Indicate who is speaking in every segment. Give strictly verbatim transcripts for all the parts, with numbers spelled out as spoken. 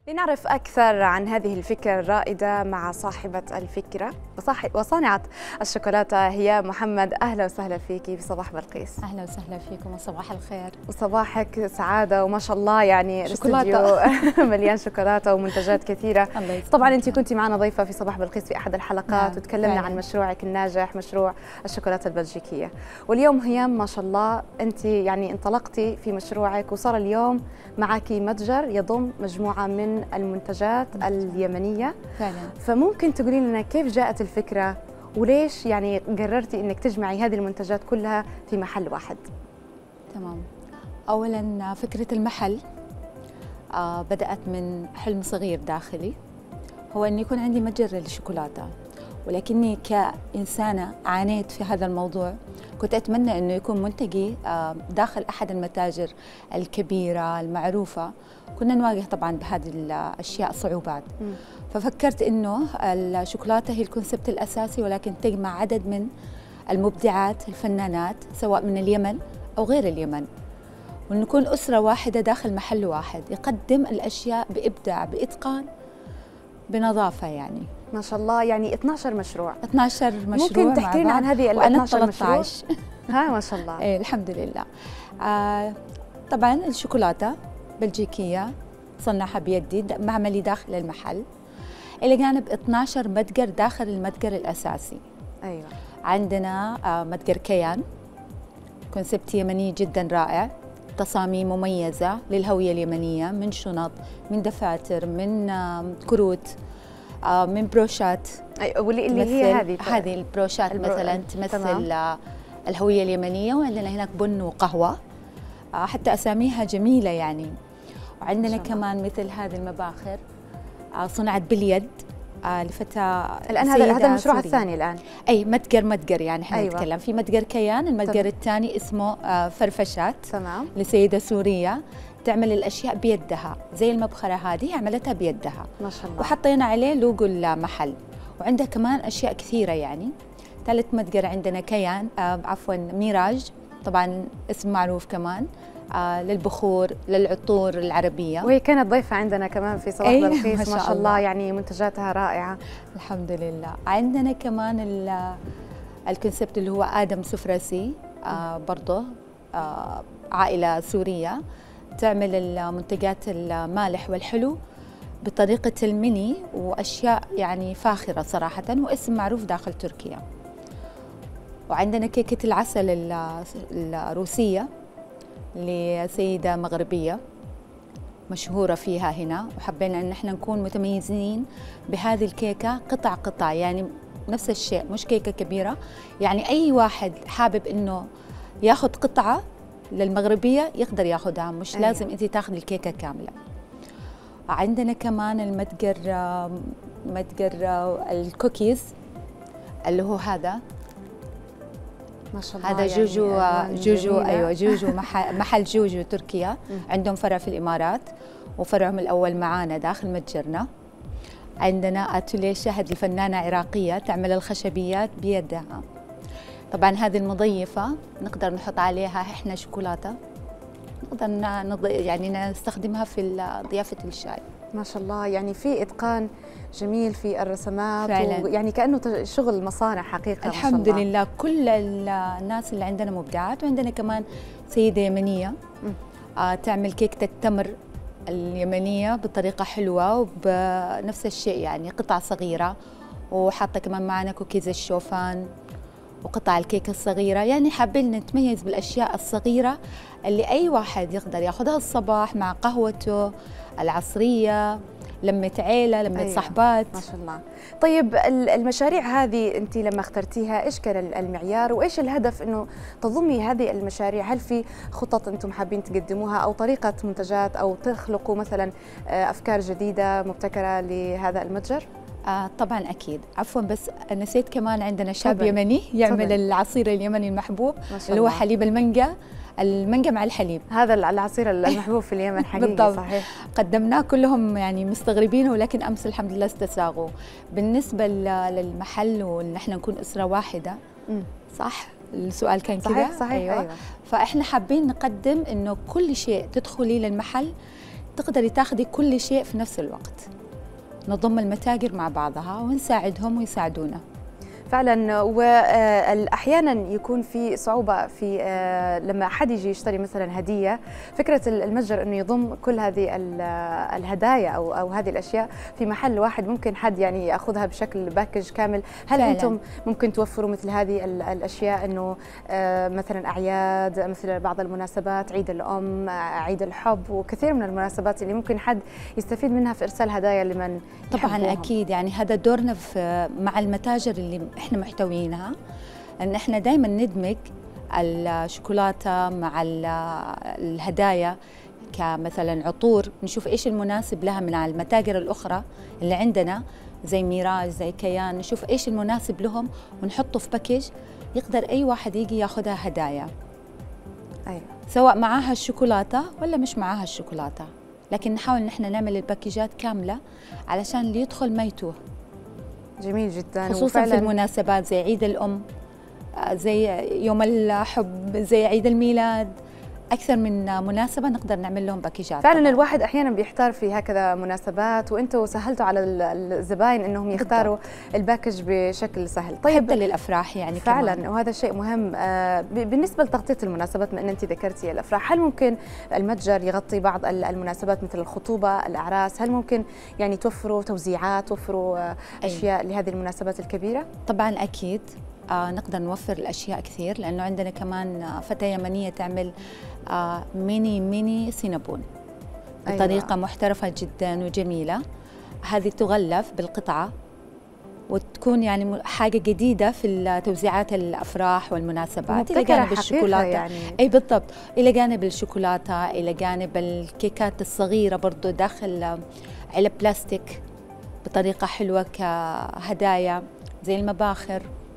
Speaker 1: لنعرف أكثر عن هذه الفكرة الرائدة مع صاحبة الفكرة وصانعة الشوكولاتة هي محمد. أهلا وسهلا فيكي في صباح بلقيس.
Speaker 2: أهلا وسهلا فيكم وصباح الخير.
Speaker 1: وصباحك سعادة وما شاء الله، يعني
Speaker 2: شوكولاتة
Speaker 1: مليان شوكولاتة ومنتجات كثيرة. طبعا أنت كنتي معنا ضيفة في صباح بلقيس في أحد الحلقات، نعم. وتكلمنا عن مشروعك الناجح، مشروع الشوكولاتة البلجيكية. واليوم هيام ما شاء الله أنت يعني انطلقتي في مشروعك وصار اليوم معك متجر يضم مجموعة من المنتجات اليمنية
Speaker 2: فعلا.
Speaker 1: فممكن تقولي لنا كيف جاءت الفكرة وليش يعني قررتي انك تجمعي هذه المنتجات كلها في محل واحد؟
Speaker 2: تمام. اولا فكرة المحل آه بدأت من حلم صغير داخلي، هو ان يكون عندي متجر للشوكولاتة، ولكني كإنسانة عانيت في هذا الموضوع. كنت أتمنى أنه يكون منتجي آه داخل أحد المتاجر الكبيرة المعروفة. كنا نواجه طبعا بهذه الأشياء صعوبات، م. ففكرت أنه الشوكولاتة هي الكونسبت الأساسي، ولكن تجمع عدد من المبدعات الفنانات سواء من اليمن أو غير اليمن، ونكون أسرة واحدة داخل محل واحد يقدم الأشياء بإبداع بإتقان بنظافة. يعني
Speaker 1: ما شاء الله، يعني اثني عشر مشروع.
Speaker 2: اثني عشر مشروع.
Speaker 1: ممكن تحكي لنا عن هذه ال اثني عشر مشروع؟ ها ما شاء الله.
Speaker 2: ايه الحمد لله. آه طبعا الشوكولاتة بلجيكية صنعها بيدي، معملي داخل المحل، إلى جانب اثني عشر متجر داخل المتجر الأساسي.
Speaker 1: أيوة.
Speaker 2: عندنا آه متجر كيان، كونسبت يمني جدا رائع، تصاميم مميزة للهوية اليمنية، من شنط، من دفاتر، من آه كروت، آه من بروشات.
Speaker 1: أي واللي اللي هي هذه
Speaker 2: هذه البروشات البرو... مثلا تمثل آه الهوية اليمنية. وعندنا هناك بن وقهوة، آه حتى أساميها جميلة يعني. وعندنا كمان مثل هذه المباخر آه صنعت باليد آه لفتاة
Speaker 1: الآن. هذا هذا المشروع الثاني الآن.
Speaker 2: أي متجر متجر يعني احنا
Speaker 1: أيوة.
Speaker 2: نتكلم في متجر كيان. المتجر الثاني اسمه آه فرفشات،
Speaker 1: تمام،
Speaker 2: لسيدة سورية تعمل الأشياء بيدها، زي المبخرة هذه عملتها بيدها
Speaker 1: ما شاء الله،
Speaker 2: وحطينا عليه لوجو المحل. وعندها كمان أشياء كثيرة يعني. ثالث متجر عندنا كيان آه عفوا ميراج، طبعا اسم معروف كمان آه للبخور للعطور العربية،
Speaker 1: وهي كانت ضيفة عندنا كمان في صباح بلقيس. ما شاء, ما شاء الله، يعني منتجاتها رائعة
Speaker 2: الحمد لله. عندنا كمان الكونسبت اللي هو آدم سفرسي، آه برضه آه عائلة سورية تعمل المنتجات المالح والحلو بطريقة الميني، وأشياء يعني فاخرة صراحة، واسم معروف داخل تركيا. وعندنا كيكة العسل الروسية لسيدة مغربية مشهورة فيها هنا، وحبينا أن احنا نكون متميزين بهذه الكيكة قطع قطع، يعني نفس الشيء، مش كيكة كبيرة. يعني أي واحد حابب أنه ياخذ قطعة للمغربية يقدر ياخذها، مش أيوة. لازم أنت تاخذي الكيكة كاملة. عندنا كمان المتجر متجر الكوكيز اللي هو هذا
Speaker 1: ما شاء الله،
Speaker 2: هذا جوجو
Speaker 1: يعني
Speaker 2: جوجو ايوه جوجو محل, محل جوجو تركيا. عندهم فرع في الامارات وفرعهم الاول معانا داخل متجرنا. عندنا اتوليه شهد لفنانه عراقيه تعمل الخشبيات بيدها. طبعا هذه المضيفه نقدر نحط عليها احنا شوكولاته، نقدر يعني نستخدمها في ضيافه الشاي.
Speaker 1: ما شاء الله، يعني في اتقان جميل في الرسمات،
Speaker 2: فعلا.
Speaker 1: يعني كأنه شغل مصانع حقيقة.
Speaker 2: الحمد
Speaker 1: ما شاء الله.
Speaker 2: لله. كل الناس اللي عندنا مبدعات. وعندنا كمان سيدة يمنية آه تعمل كيكة التمر اليمنية بطريقة حلوة وبنفس الشيء، يعني قطع صغيرة، وحاطة كمان معنا كوكيز الشوفان وقطع الكيكة الصغيرة. يعني حابين نتميز بالأشياء الصغيرة اللي أي واحد يقدر ياخذها الصباح مع قهوته العصرية، لمة عيلة، لمة أيوة. صحبات.
Speaker 1: ما شاء الله. طيب المشاريع هذه أنت لما اخترتيها إيش كان المعيار وإيش الهدف إنه تضمي هذه المشاريع؟ هل في خطط أنتم حابين تقدموها أو طريقة منتجات أو تخلقوا مثلا أفكار جديدة مبتكرة لهذا المتجر؟
Speaker 2: آه طبعا أكيد. عفوا بس نسيت كمان عندنا شاب طبعًا. يمني يعمل طبعًا. العصير اليمني المحبوب اللي هو حليب المانجا، المانجا مع الحليب.
Speaker 1: هذا العصير المحبوب في اليمن حقيقي.
Speaker 2: بالضبط.
Speaker 1: صحيح.
Speaker 2: قدمناه كلهم يعني مستغربين، ولكن امس الحمد لله استساغوا. بالنسبه للمحل وان احنا نكون اسره واحده، م. صح السؤال كان كذا.
Speaker 1: صحيح صحيح. أيوة.
Speaker 2: أيوة. فاحنا حابين نقدم انه كل شيء تدخلي للمحل تقدري تاخذي كل شيء في نفس الوقت، نضم المتاجر مع بعضها ونساعدهم ويساعدونا.
Speaker 1: فعلا. واحيانا يكون في صعوبه في لما حد يجي يشتري مثلا هديه، فكره المتجر انه يضم كل هذه الهدايا او او هذه الاشياء في محل واحد، ممكن حد يعني ياخذها بشكل باكج كامل. هل فعلا. انتم ممكن توفروا مثل هذه الاشياء، انه مثلا اعياد، مثل بعض المناسبات، عيد الام، عيد الحب، وكثير من المناسبات اللي ممكن حد يستفيد منها في ارسال هدايا لمن
Speaker 2: طبعا
Speaker 1: يحبوهم.
Speaker 2: اكيد، يعني هذا دورنا في مع المتاجر اللي احنا محتوينها، ان احنا دائما ندمج الشوكولاته مع الهدايا كمثلا عطور، نشوف ايش المناسب لها من المتاجر الاخرى اللي عندنا زي ميراج زي كيان، نشوف ايش المناسب لهم ونحطه في باكج يقدر اي واحد يجي ياخذها هدايا.
Speaker 1: ايوه،
Speaker 2: سواء معاها الشوكولاته ولا مش معاها الشوكولاته، لكن نحاول ان احنا نعمل الباكيجات كامله علشان اللي يدخل ما يتوه.
Speaker 1: جميل جدا.
Speaker 2: خصوصا في المناسبات زي عيد الأم، زي يوم الحب، زي عيد الميلاد، أكثر من مناسبة نقدر نعمل لهم باكيجات.
Speaker 1: فعلا طبعا. الواحد أحيانا بيحتار في هكذا مناسبات، وأنتوا سهلتوا على الزباين أنهم يختاروا بالضبط. الباكج بشكل سهل.
Speaker 2: طيب حتى للأفراح يعني
Speaker 1: فعلا
Speaker 2: كمان.
Speaker 1: وهذا شيء مهم. بالنسبة لتغطية المناسبات، من أنت ذكرتي الأفراح، هل ممكن المتجر يغطي بعض المناسبات مثل الخطوبة، الأعراس؟ هل ممكن يعني توفروا توزيعات، توفروا أشياء أي. لهذه المناسبات الكبيرة؟
Speaker 2: طبعا أكيد. آه نقدر نوفر الأشياء كثير، لأنه عندنا كمان فتاة يمنية تعمل آه ميني ميني سينابون بطريقة أيوة. محترفة جدا وجميلة. هذه تغلف بالقطعة وتكون يعني حاجة جديدة في توزيعات الأفراح والمناسبات، إلى جانب الشوكولاتة يعني. أي بالضبط، إلى جانب الشوكولاتة، إلى جانب الكيكات الصغيرة برضو داخل علب بلاستيك بطريقة حلوة كهدايا زي المباخر.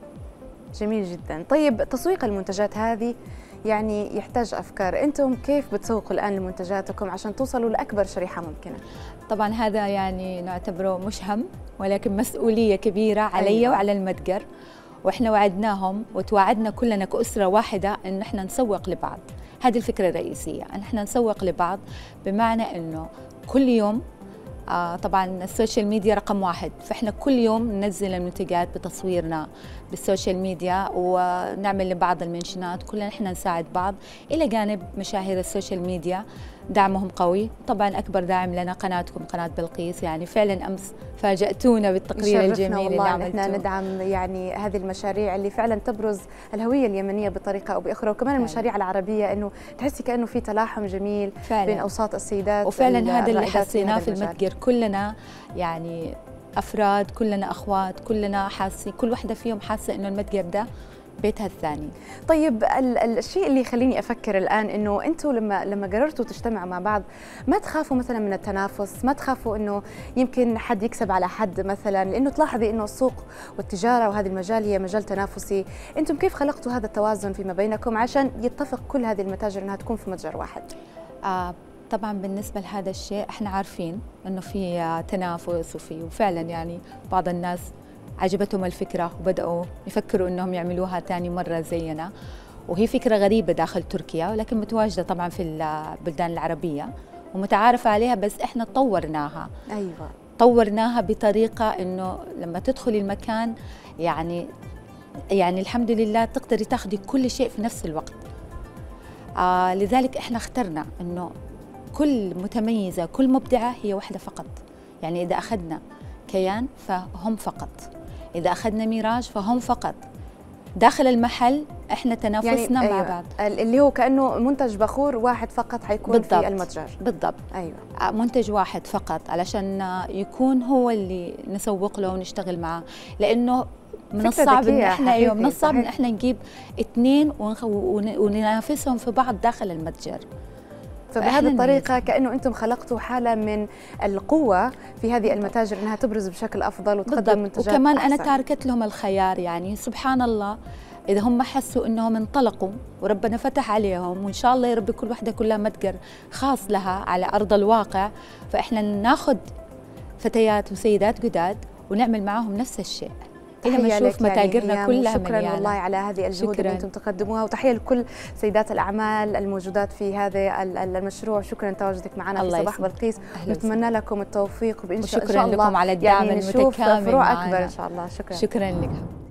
Speaker 1: جميل جدا. طيب تسويق المنتجات هذه يعني يحتاج أفكار، أنتم كيف بتسوقوا الآن لمنتجاتكم عشان توصلوا لأكبر شريحة ممكنة؟
Speaker 2: طبعا هذا يعني نعتبره مش هم، ولكن مسؤولية كبيرة علي أيوة. وعلى المتجر، وإحنا وعدناهم وتوعدنا كلنا كأسرة واحدة إن إحنا نسوق لبعض. هذه الفكرة الرئيسية، إن إحنا نسوق لبعض، بمعنى إنه كل يوم آه طبعا السوشيال ميديا رقم واحد، فإحنا كل يوم ننزل المنتجات بتصويرنا بالسوشيال ميديا ونعمل لبعض المنشنات، كلنا إحنا نساعد بعض، إلى جانب مشاهير السوشيال ميديا دعمهم قوي. طبعا أكبر داعم لنا قناتكم، قناة بلقيس، يعني فعلا أمس فاجأتونا بالتقرير الجميل اللي عملتوه.
Speaker 1: احنا ندعم يعني هذه المشاريع اللي فعلا تبرز الهوية اليمنية بطريقة أو بأخرى، وكمان فعلا. المشاريع العربية، إنه تحسي كأنه في تلاحم جميل فعلا. بين أوساط السيدات.
Speaker 2: وفعلا هذا اللي حسيناه في المتجر، كلنا يعني أفراد، كلنا أخوات، كلنا حاسين، كل واحدة فيهم حاسة إنه المتجر ده بيتها الثاني.
Speaker 1: طيب الشيء اللي يخليني افكر الان انه انتم لما لما قررتوا تجتمعوا مع بعض، ما تخافوا مثلا من التنافس؟ ما تخافوا انه يمكن حد يكسب على حد مثلا؟ لانه تلاحظي انه السوق والتجاره وهذا المجال هي مجال تنافسي، انتم كيف خلقتوا هذا التوازن فيما بينكم عشان يتفق كل هذه المتاجر انها تكون في متجر واحد؟
Speaker 2: آه طبعا بالنسبه لهذا الشيء احنا عارفين انه في تنافس، وفي وفعلا يعني بعض الناس عجبتهم الفكرة وبدأوا يفكروا إنهم يعملوها ثاني مرة زينا، وهي فكرة غريبة داخل تركيا ولكن متواجدة طبعا في البلدان العربية ومتعارف عليها، بس إحنا طورناها.
Speaker 1: أيوة.
Speaker 2: طورناها بطريقة إنه لما تدخلي المكان يعني يعني الحمد لله تقدري تاخدي كل شيء في نفس الوقت. آه لذلك إحنا اخترنا إنه كل متميزة، كل مبدعة هي واحدة فقط. يعني إذا أخذنا كيان فهم فقط، إذا أخذنا ميراج فهم فقط. داخل المحل إحنا تنافسنا يعني مع
Speaker 1: أيوة.
Speaker 2: بعض،
Speaker 1: اللي هو كأنه منتج بخور واحد فقط حيكون بالضبط. في المتجر
Speaker 2: بالضبط.
Speaker 1: أيوة.
Speaker 2: منتج واحد فقط علشان يكون هو اللي نسوق له ونشتغل معه، لأنه من الصعب إن إحنا أيوة من الصعب إن إحنا نجيب اثنين وننافسهم في بعض داخل المتجر.
Speaker 1: فبهذه الطريقة كأنه أنتم خلقتوا حالة من القوة في هذه المتاجر أنها تبرز بشكل أفضل وتقدم منتجات
Speaker 2: وكمان
Speaker 1: أحسن.
Speaker 2: أنا تاركت لهم الخيار، يعني سبحان الله إذا هم حسوا أنهم انطلقوا وربنا فتح عليهم، وإن شاء الله يا رب كل واحدة كلها متجر خاص لها على أرض الواقع، فإحنا ناخذ فتيات وسيدات جداد ونعمل معهم نفس الشيء. لما نشوف متاجرنا
Speaker 1: يعني
Speaker 2: كلها
Speaker 1: شكرا
Speaker 2: مليانة.
Speaker 1: والله على هذه الجهود اللي انتم تقدموها، وتحيه لكل سيدات الاعمال الموجودات في هذا المشروع. شكرا تواجدك معنا في صباح بلقيس، نتمنى لكم التوفيق وبإن شاء الله
Speaker 2: لكم على الدعم
Speaker 1: يعني نشوف
Speaker 2: المتكامل
Speaker 1: فروع اكبر ان شاء الله. شكرا
Speaker 2: شكرا لك.